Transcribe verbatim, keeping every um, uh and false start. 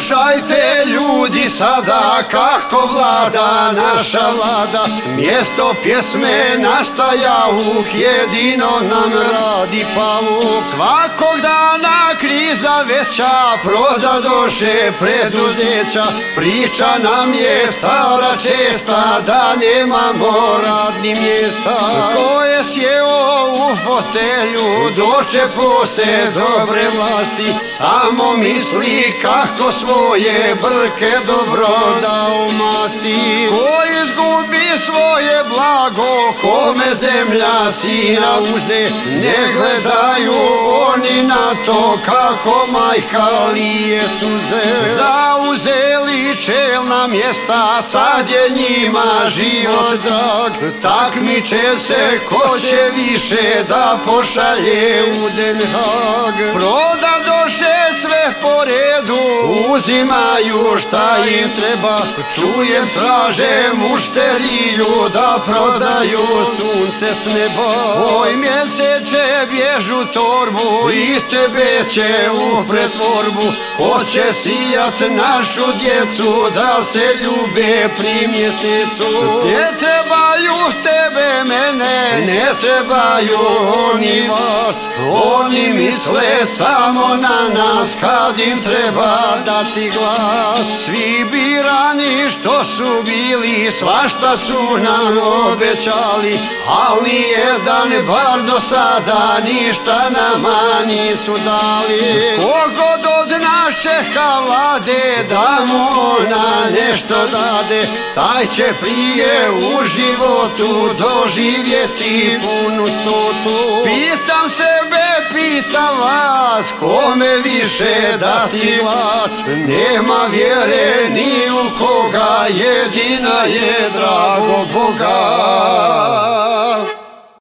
Slušajte ljudi sada kako vlada naša vlada. Mjesto pjesme nastaja uk, jedino nam radi pavuk. Svakog dana kriza veća, prodadoše preduzeća. Priča nam je stara česta da nemamo radnih mjesta. Ko je sjeo u fotelju dočepo se dobre vlasti, samo misli kako svoje brke dobro da umasti. Ko izgubi svoje blago, kome zemlja sina uze, ne gledaju oni na to kako majka lije suze. Zauzeli čelna mjesta, sad je njima život drag. Takmiče se ko će više da pošalje u Den Haag. Prodadoše sve po redu, uzimaju šta im treba. Čujem traže mušteriju da prodaju sunce s neba. Oj mjeseče bježu torbu i tebe će u pretvorbu. Ko će sijat našu djecu da se ljube pri mjesecu? Ne trebaju tebe mene, ne trebaju oni vas. Oni misle samo na nas kad im treba dati glas. Svi birani što su bili, svašta su nam obećali, al nijedan bar do sada ništa nama nisu dali. Kogod od nas čeka vlade da mu ona nešto dade, taj će prije u životu doživjeti punu stotu. Pitam sebe, pitam vas, kome više dati glas? Nema vjere ni u koga, jedina je drago Boga.